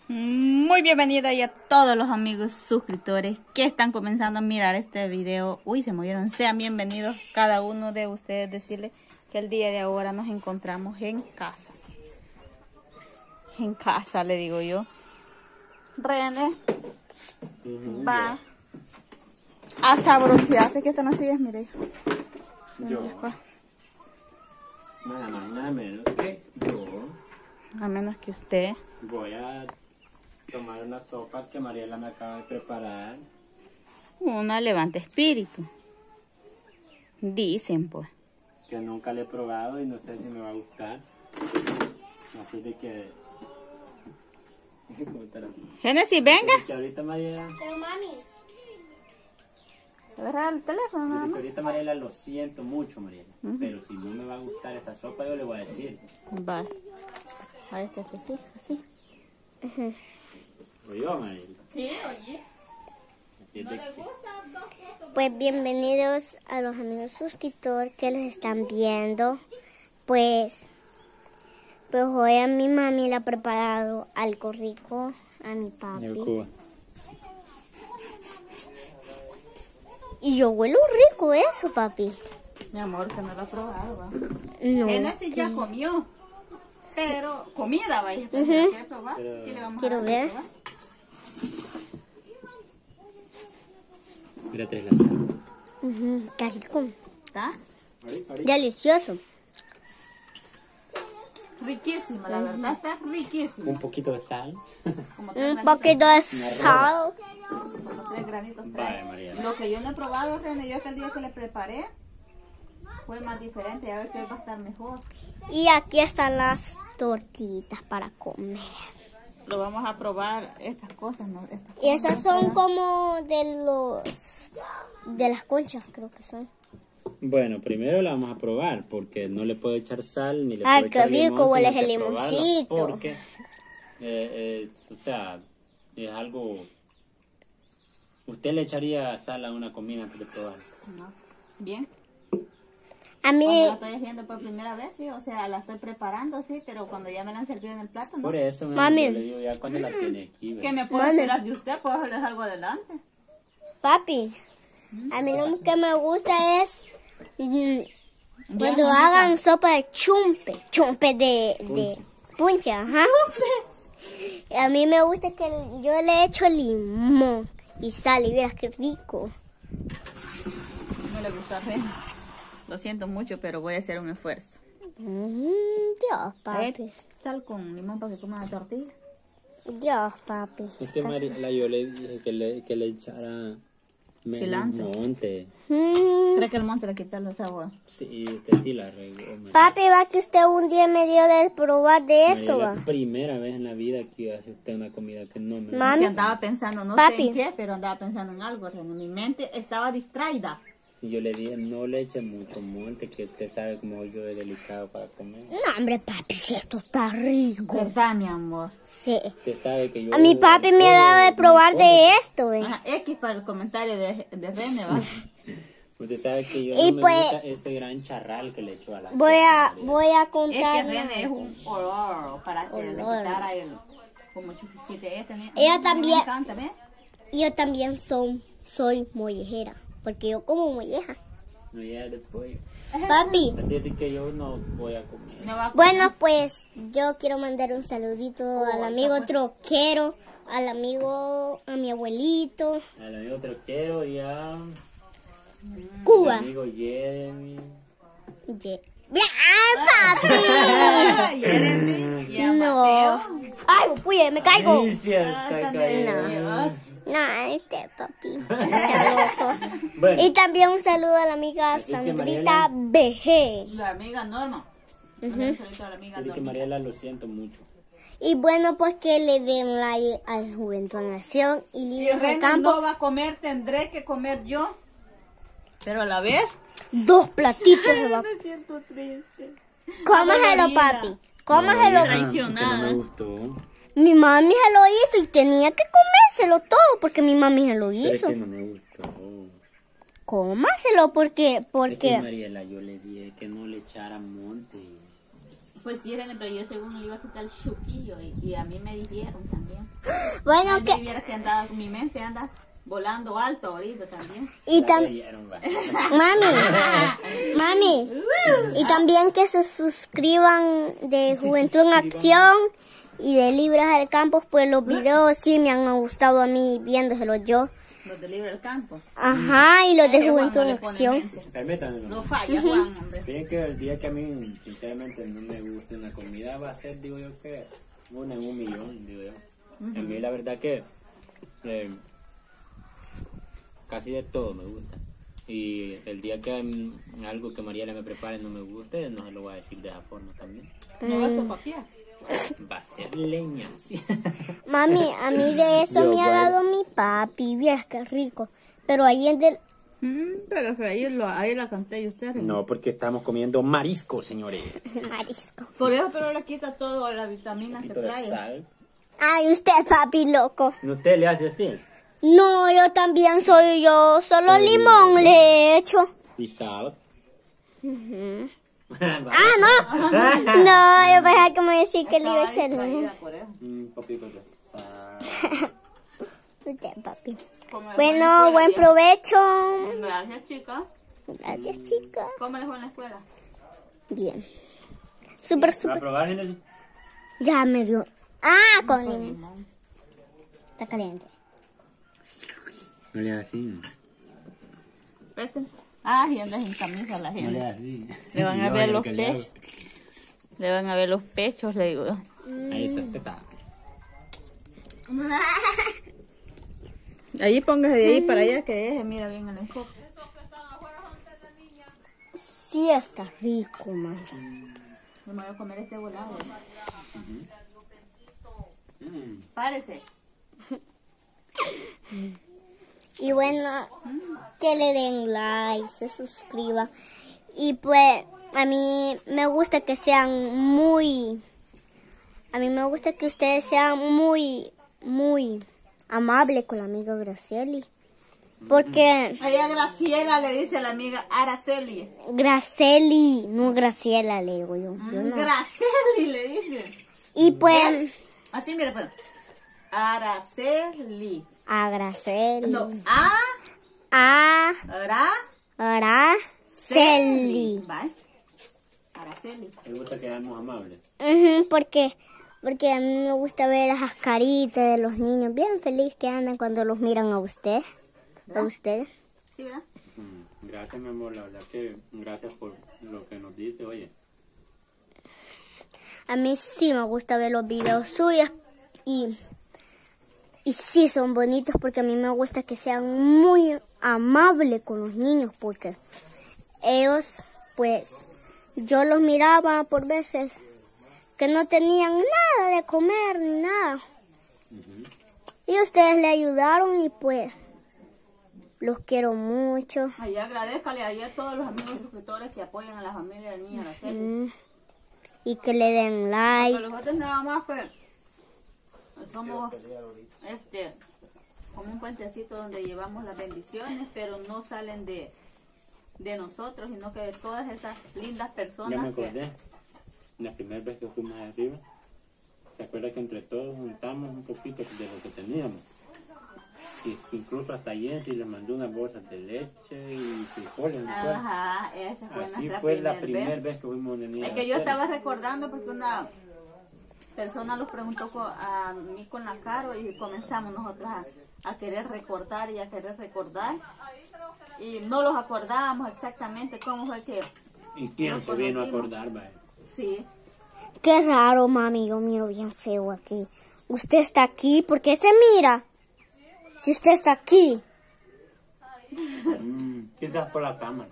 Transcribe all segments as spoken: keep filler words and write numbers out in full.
Muy bienvenida y a todos los amigos suscriptores que están comenzando a mirar este video. Uy, se movieron. Sean bienvenidos cada uno de ustedes. Decirles que el día de ahora nos encontramos en casa. En casa, le digo yo. René uh-huh, va yeah. a sabrosearse. ¿Qué están haciendo? Mire, hijo. Yo. Nada más, nada menos que yo. A menos que usted. Voy a tomar una sopa que Mariela me acaba de preparar. Una levanta espíritu. Dicen, pues. Que nunca le he probado y no sé si me va a gustar. Así de que... Génesis, venga. Que ahorita Mariela... Pero mami. ¿Agarrar el teléfono? Así que ahorita Mariela, lo siento mucho, Mariela. Uh-huh. Pero si no me va a gustar esta sopa, yo le voy a decir. Va. A ver, que es así, así. Uh-huh. ¿Oyó, Mariela? Sí, oye. Así ¿No de le que... gusta? Pues bienvenidos a los amigos suscriptores que los están viendo. Pues, pues hoy a mi mami le ha preparado algo rico a mi papi. Y yo huelo rico eso, papi. Mi amor, que no lo ha probado, ¿va? No. Génesis ya comió. Pero comida, vaya. Uh-huh. ¿Quiere probar? Pero... ¿Qué le vamos Quiero a dar, ver. probar? Mírate la sal. Uh-huh. Está rico. ¿Está? Delicioso. Riquísima, la verdad. Está riquísima. Un poquito de sal. Como tres Un granitos. poquito de sal. Como tres granitos. Vale, María. Lo que yo no he probado, René, yo es que el día que le preparé fue más diferente. A ver qué va a estar mejor. Y aquí están las tortillitas para comer. Lo vamos a probar estas cosas, ¿no? Estas Y esas cosas, son ¿verdad? como de los de las conchas, creo que son. Bueno, primero la vamos a probar porque no le puedo echar sal ni le Ay, puedo qué echar rico limón, huele sino el que probarla limoncito. Porque, eh, eh, o sea, es algo... ¿Usted le echaría sal a una comida antes de probarla? No. Bien. A mí, Cuando la estoy haciendo por primera vez, sí, o sea, la estoy preparando, sí, pero cuando ya me la han servido en el plato, ¿no? Por eso, Mami. yo le digo ya cuando la tiene aquí. ¿Qué ¿verdad? me puedo Mami. esperar de usted? ¿Puedo hacerles algo adelante? papi, a mí lo que me gusta es mm, cuando Bien, hagan mamita. sopa de chumpe, chumpe de, de puncha, ajá. A mí me gusta que yo le echo limón y sal y verás qué rico. No le gusta, René. Lo siento mucho, pero voy a hacer un esfuerzo. Mm, Dios, papi. Eh, Sal con limón para que coma la tortilla. Dios, papi. Es que Mariela, yo le dije que le, que le echara menos Cilantro. monte. Mm, ¿Cree que el monte le quita el sabor? Sí, usted sí la regó. Mariela. Papi, va que usted un día me dio de probar de esto, Mariela, va. primera vez en la vida que hace usted una comida que no me Mami. Que andaba pensando, no Papi. sé en qué, pero andaba pensando en algo, René. Mi mente estaba distraída. Y yo le dije, no le eche mucho monte, que usted sabe cómo yo es delicado para comer. No, hombre, papi, si esto está rico. ¿Verdad, mi amor? Sí. Usted sabe que yo... A mi papi me ha dado de probar de esto, ¿eh? Ajá, X para el comentario de, de René, ¿va? Usted sabe que yo Y no me pues- gusta este gran charral que le echó a la Voy a, sopa, Mariela. voy a Es que contar. René es un olor para que le Olor. quitara el... Como chupisite este. ¿no? Ella Me también. encanta, ¿ves? Yo también son, soy mollejera, porque yo como molleja. No, ya después. Papi, Así es de que yo no voy a comer. No va a bueno, pues yo quiero mandar un saludito al amigo está troquero, al amigo, a mi abuelito, Al amigo Troquero y a... Cuba. Al amigo Jeremy. Ye- ¡Ah, papi! Ay, Jeremy, y a No. Mateo. ¡Ay, puye, me caigo! Alicia, Ah, está tan cayendo. nervioso. No, este papi. Sea loco. Bueno, Y también un saludo a la amiga Así que, Sandrita Mariela. B G. La amiga Norma. Un saludito a la amiga así de que Norma. Mariela, lo siento mucho. Y bueno, pues que le den like al Juventud Nación y Si Libros del René Campo. no va a comer, tendré que comer yo. Pero a la vez... Dos platitos de vaca. Me siento triste. Cómaselo, Dolorida. papi. Cómaselo. No, traicionada. que no me gustó. Mi mami se lo hizo y tenía que comérselo todo porque mi mami se lo Pero es hizo. que no me gustó. Cómaselo porque, Es que porque. Mariela, yo le dije que no le echara monte. Pues sí, René, pero yo según le iba a quitar el chuquillo y, y a mí me dijeron también. Bueno, Ay, que... viera que anda, mi mente anda volando alto ahorita también. Y La también... leyeron, va. Mami, mami, y también que se suscriban de Juventud en Acción y de Libres al Campo, pues los videos sí me han gustado a mí viéndoselos yo. Los de Libre del Campo. Ajá, y los de Ay, Juan Juventud no en le pone Acción. mente. Permítanme. No falla, Juan, hombre. Fíjense que el día que a mí, sinceramente, no me guste la comida va a ser, digo yo, que una en un millón, digo yo. A mí la verdad que eh, casi de todo me gusta. Y el día que mm, algo que Mariela me prepare no me guste, no se lo voy a decir de esa forma también. No vas a papiar. Va a ser leña. Mami, a mí de eso Yo, me ha bueno. dado mi papi, vieras qué rico. Pero ahí en del... Mm, pero que ahí, lo, ahí la canté y usted. No, porque estamos comiendo marisco, señores. marisco. Por eso, pero le quita toda la vitamina Un que poquito de trae. sal. Ay, usted, papi loco. ¿No usted le hace así? No, yo también soy yo. Solo Sí. limón le he hecho. ¿Y sal? Ah, no. No, yo pensaba que me decía que le iba a echar limón. Traída por eso. Un poquito de sal. Usted, papi. Como le fue en la Bueno, escuela, buen bien. provecho. Gracias, chica. Gracias, chica. ¿Cómo le fue en la escuela? Bien. Súper, ¿Va a súper. probar, Genesis? Ya me dio. Ah, con limón. Está caliente. No le hagas así. Vete. Ah, y andas en camisa la No le gente. hagas así. Le van a Yo, ver lo los que le hago. pechos. Le van a ver los pechos, le digo. Ahí esas tetas. Allí póngase de ahí para allá que deje, mira bien el enfoque. Sí, está rico, man. Me voy a comer este volado. Párese. Y bueno, que le den like, se suscriban. Y pues, a mí me gusta que sean muy... A mí me gusta que ustedes sean muy, muy amables con la amiga Gracieli. Porque Ahí a Graciela le dice a la amiga Araceli. Gracieli, no Graciela, le digo yo. yo no. Graceli le dice. Y pues, Así, mira, pues. Araceli. a Gracieli. No, a, A Araceli. Araceli. ¿Vale? Araceli. Me gusta que seamos amables. Ujú, porque, porque a mí me gusta ver esas caritas de los niños bien felices que andan cuando los miran a usted. A usted. ¿Sí, verdad? Mm, Gracias, mi amor. La verdad que gracias por lo que nos dice. Oye, A mí sí me gusta ver los videos suyos y, y sí son bonitos porque a mí me gusta que sean muy amables con los niños porque ellos, pues, yo los miraba por veces que no tenían nada de comer ni nada. Y ustedes le ayudaron y pues los quiero mucho. Ahí agradezcale ahí a todos los amigos suscriptores que apoyan a la familia de Niña Araceli. Mm, Y que le den Porque like. los otros nada más pues somos este como un puentecito donde llevamos las bendiciones, pero no salen de, de nosotros, sino que de todas esas lindas ya me personas que acordé. La primera vez que fuimos arriba, ¿se acuerda que entre todos juntamos un poquito de lo que teníamos? Y incluso hasta Jensi le mandó unas bolsas de leche y frijoles. ¿no fue? ajá, esa fue Así nuestra fue la primer primera vez. vez que fuimos de Niña Es que yo Araceli. estaba recordando porque una persona los preguntó co- a mí con la Caro y comenzamos nosotros a, a querer recordar y a querer recordar y no los acordábamos exactamente cómo fue que ¿Y quién nos se vino a conocimos. acordar, vaya? sí. Qué raro, mami, yo miro bien feo aquí. Usted está aquí, ¿por qué se mira? Si usted está aquí. Mm, quizás por la cámara.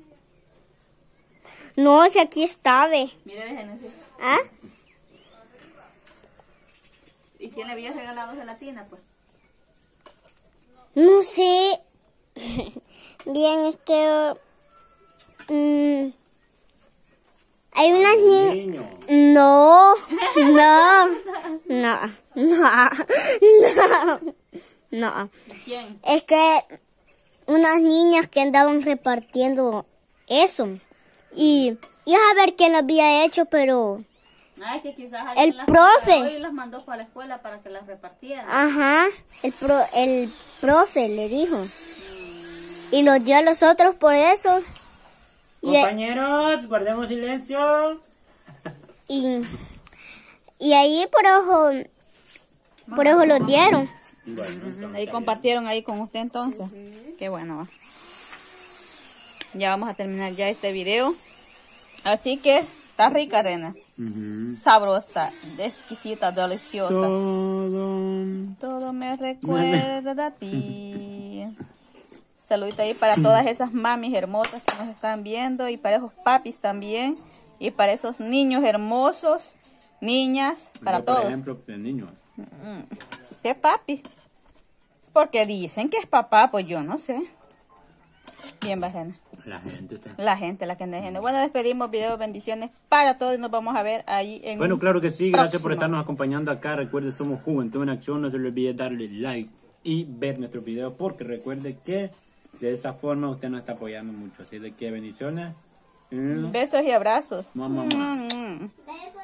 No, si aquí está, ve. Mire, déjenme. ¿Ah? ¿Y quién le había regalado gelatina, pues? No sé. Bien, este... mm, hay unas niñas... Niño. No, no, no, no, no, no. ¿Quién? Es que unas niñas que andaban repartiendo eso. Y iba a ver quién lo había hecho, pero Ay, que quizás El alguien las profe. preparó y las mandó para la escuela para que las repartieran. Ajá, el, pro, el profe le dijo. Y los dio a los otros por eso. Y, Compañeros, guardemos silencio. y, y ahí por ojo, por ojo los dieron. Bueno, Ahí compartieron ahí con usted entonces. Qué bueno. Va. Ya vamos a terminar ya este video. Así que está rica, Rena. uh-huh. Sabrosa, exquisita, deliciosa. Todo. Todo me recuerda a ti. Saludito ahí para todas esas mamis hermosas que nos están viendo y para esos papis también y para esos niños hermosos, niñas, para Yo, todos. Por ejemplo, de niños. ¿Qué papi? Porque dicen que es papá, pues yo no sé. Bien, Bajena. La gente está. La gente, la gente, la gente. Bueno, despedimos, videos, bendiciones para todos y nos vamos a ver ahí en Bueno, un claro que sí, gracias por próximo. estarnos acompañando acá. Recuerde, somos Juventud en Acción. No se le olvide darle like y ver nuestro video, porque recuerde que de esa forma usted nos está apoyando mucho. Así de que bendiciones. Besos y abrazos. Mamá, mamá. Mm, mm. Besos.